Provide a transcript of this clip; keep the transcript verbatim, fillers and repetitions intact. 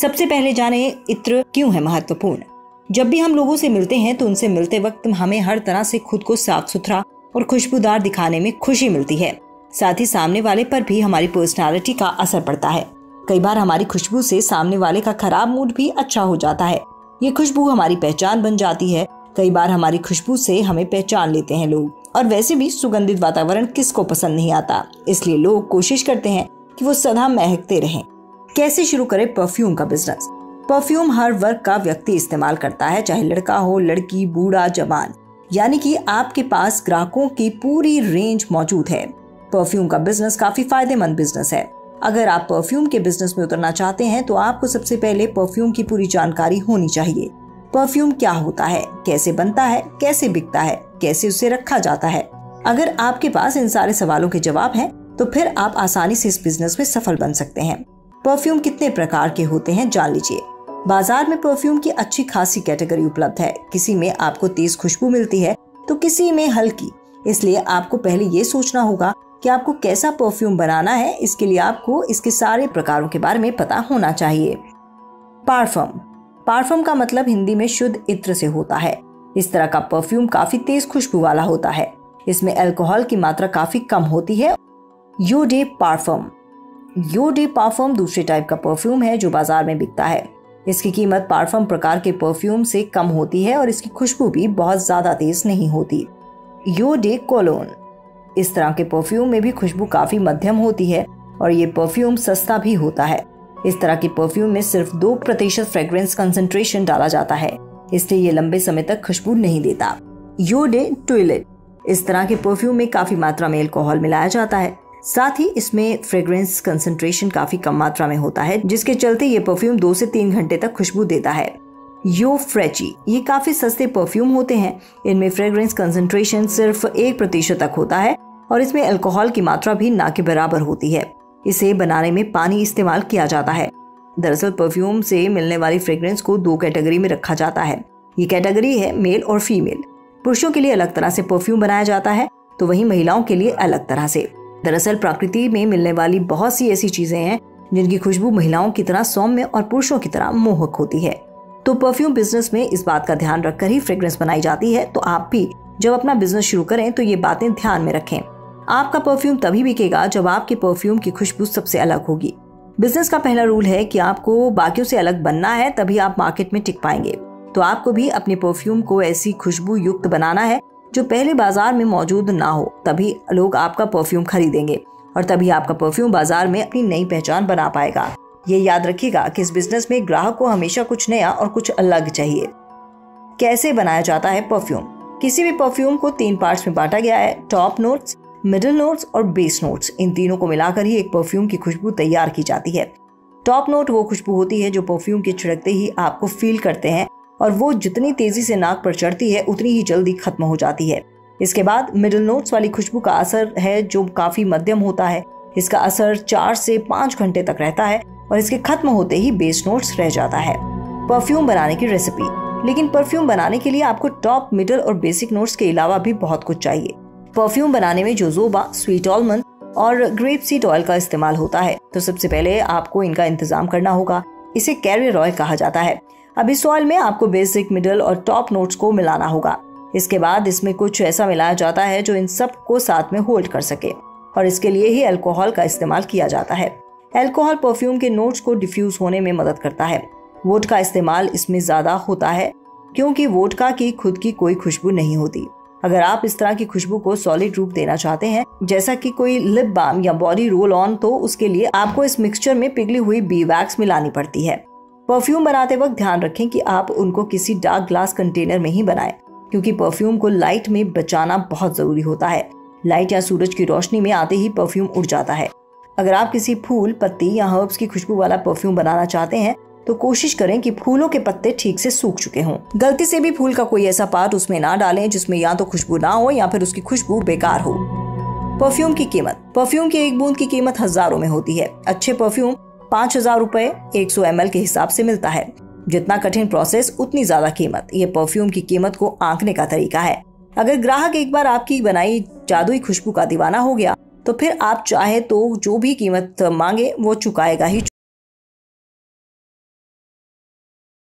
सबसे पहले जाने इत्र क्यों है महत्वपूर्ण। जब भी हम लोगों से मिलते हैं तो उनसे मिलते वक्त हमें हर तरह से खुद को साफ सुथरा और खुशबूदार दिखाने में खुशी मिलती है। साथ ही सामने वाले पर भी हमारी पर्सनालिटी का असर पड़ता है। कई बार हमारी खुशबू से सामने वाले का खराब मूड भी अच्छा हो जाता है। ये खुशबू हमारी पहचान बन जाती है। कई बार हमारी खुशबू से हमें पहचान लेते हैं लोग। और वैसे भी सुगंधित वातावरण किसको पसंद नहीं आता, इसलिए लोग कोशिश करते हैं कि वो सदा महकते रहें। कैसे शुरू करें परफ्यूम का बिजनेस। परफ्यूम हर वर्ग का व्यक्ति इस्तेमाल करता है, चाहे लड़का हो, लड़की, बूढ़ा, जवान, यानी कि आपके पास ग्राहकों की पूरी रेंज मौजूद है। परफ्यूम का बिजनेस काफी फायदेमंद बिजनेस है। अगर आप परफ्यूम के बिजनेस में उतरना चाहते हैं तो आपको सबसे पहले परफ्यूम की पूरी जानकारी होनी चाहिए। परफ्यूम क्या होता है, कैसे बनता है, कैसे बिकता है, कैसे उसे रखा जाता है। अगर आपके पास इन सारे सवालों के जवाब हैं, तो फिर आप आसानी से इस बिजनेस में सफल बन सकते हैं। परफ्यूम कितने प्रकार के होते हैं जान लीजिए। बाजार में परफ्यूम की अच्छी खासी कैटेगरी उपलब्ध है। किसी में आपको तेज खुशबू मिलती है तो किसी में हल्की। इसलिए आपको पहले ये सोचना होगा कि आपको कैसा परफ्यूम बनाना है। इसके लिए आपको इसके सारे प्रकारों के बारे में पता होना चाहिए। पार्फम। पार्फम का मतलब हिंदी में शुद्ध इत्र से होता है। इस तरह का परफ्यूम काफी तेज खुशबू वाला होता है। इसमें अल्कोहल की मात्रा काफी कम होती है। यो डे पार्फम। यो डे पार्फम दूसरे टाइप का परफ्यूम है जो बाजार में बिकता है। इसकी कीमत पार्फम प्रकार के परफ्यूम से कम होती है और इसकी खुशबू भी बहुत ज्यादा तेज नहीं होती। Eau de cologne. इस तरह के परफ्यूम में भी खुशबू काफी मध्यम होती है और ये परफ्यूम सस्ता भी होता है। इस तरह के परफ्यूम में सिर्फ दो प्रतिशत फ्रेग्रेंस कंसंट्रेशन डाला जाता है, इसलिए ये लंबे समय तक खुशबू नहीं देता। Eau de toilette. इस तरह के परफ्यूम में काफी मात्रा में अल्कोहल मिलाया जाता है। साथ ही इसमें फ्रेग्रेंस कंसंट्रेशन काफी कम मात्रा में होता है, जिसके चलते ये परफ्यूम दो से तीन घंटे तक खुशबू देता है। यो फ्रेची। ये काफी सस्ते परफ्यूम होते हैं। इनमें फ्रेग्रेंस कंसंट्रेशन सिर्फ एक प्रतिशत तक होता है और इसमें अल्कोहल की मात्रा भी ना के बराबर होती है। इसे बनाने में पानी इस्तेमाल किया जाता है। दरअसल परफ्यूम से मिलने वाली फ्रेग्रेंस को दो कैटेगरी में रखा जाता है। ये कैटेगरी है मेल और फीमेल। पुरुषों के लिए अलग तरह से परफ्यूम बनाया जाता है तो वहीं महिलाओं के लिए अलग तरह से। दरअसल प्रकृति में मिलने वाली बहुत सी ऐसी चीजें हैं जिनकी खुशबू महिलाओं की तरह सौम्य और पुरुषों की तरह मोहक होती है। तो परफ्यूम बिजनेस में इस बात का ध्यान रखकर ही फ्रेग्रेंस बनाई जाती है। तो आप भी जब अपना बिजनेस शुरू करें तो ये बातें ध्यान में रखें। आपका परफ्यूम तभी बिकेगा जब आपके परफ्यूम की खुशबू सबसे अलग होगी। बिजनेस का पहला रूल है कि आपको बाकियों से अलग बनना है, तभी आप मार्केट में टिक पाएंगे। तो आपको भी अपने परफ्यूम को ऐसी खुशबू युक्त बनाना है जो पहले बाजार में मौजूद ना हो, तभी लोग आपका परफ्यूम खरीदेंगे और तभी आपका परफ्यूम बाजार में अपनी नई पहचान बना पाएगा। ये याद रखिएगा कि इस बिजनेस में ग्राहक को हमेशा कुछ नया और कुछ अलग चाहिए। कैसे बनाया जाता है परफ्यूम। किसी भी परफ्यूम को तीन पार्ट्स में बांटा गया है, टॉप नोट्स, मिडिल नोट्स और बेस नोट्स। इन तीनों को मिलाकर ही एक परफ्यूम की खुशबू तैयार की जाती है। टॉप नोट वो खुशबू होती है जो परफ्यूम के छिड़कते ही आपको फील करते हैं और वो जितनी तेजी से नाक पर चढ़ती है उतनी ही जल्दी खत्म हो जाती है। इसके बाद मिडिल नोट्स वाली खुशबू का असर है जो काफी मध्यम होता है। इसका असर चार से पाँच घंटे तक रहता है और इसके खत्म होते ही बेस नोट्स रह जाता है। परफ्यूम बनाने की रेसिपी। लेकिन परफ्यूम बनाने के लिए आपको टॉप, मिडिल और बेसिक नोट्स के अलावा भी बहुत कुछ चाहिए। परफ्यूम बनाने में जोजोबा, स्वीट आलमंड और ग्रेप सीड ऑयल का इस्तेमाल होता है। तो सबसे पहले आपको इनका इंतजाम करना होगा। इसे कैरियर ऑयल कहा जाता है। अब इस ऑयल में आपको बेसिक, मिडिल और टॉप नोट्स को मिलाना होगा। इसके बाद इसमें कुछ ऐसा मिलाया जाता है जो इन सब को साथ में होल्ड कर सके और इसके लिए ही अल्कोहल का इस्तेमाल किया जाता है। अल्कोहल परफ्यूम के नोट्स को डिफ्यूज होने में मदद करता है। वोड का इस्तेमाल इसमें ज्यादा होता है क्योंकि वोडका की खुद की कोई खुशबू नहीं होती। अगर आप इस तरह की खुशबू को सॉलिड रूप देना चाहते हैं, जैसा कि कोई लिप बाम या बॉडी रोल ऑन, तो उसके लिए आपको इस मिक्सचर में पिघली हुई बी वैक्स मिलानी पड़ती है। परफ्यूम बनाते वक्त ध्यान रखें कि आप उनको किसी डार्क ग्लास कंटेनर में ही बनाएं, क्योंकि परफ्यूम को लाइट में बचाना बहुत जरूरी होता है। लाइट या सूरज की रोशनी में आते ही परफ्यूम उड़ जाता है। अगर आप किसी फूल, पत्ती या हर्ब्स की खुशबू वाला परफ्यूम बनाना चाहते हैं तो कोशिश करें कि फूलों के पत्ते ठीक से सूख चुके हों। गलती से भी फूल का कोई ऐसा पार्ट उसमें ना डालें जिसमें या तो खुशबू ना हो या फिर उसकी खुशबू बेकार हो। परफ्यूम की कीमत। परफ्यूम की एक बूंद की कीमत हजारों में होती है। अच्छे परफ्यूम पाँच हजार रुपए एक सौ एम एल के हिसाब से मिलता है। जितना कठिन प्रोसेस उतनी ज्यादा कीमत। ये परफ्यूम की कीमत को आंकने का तरीका है। अगर ग्राहक एक बार आपकी बनाई जादुई खुशबू का दीवाना हो गया तो फिर आप चाहे तो जो भी कीमत मांगे वो चुकाएगा ही।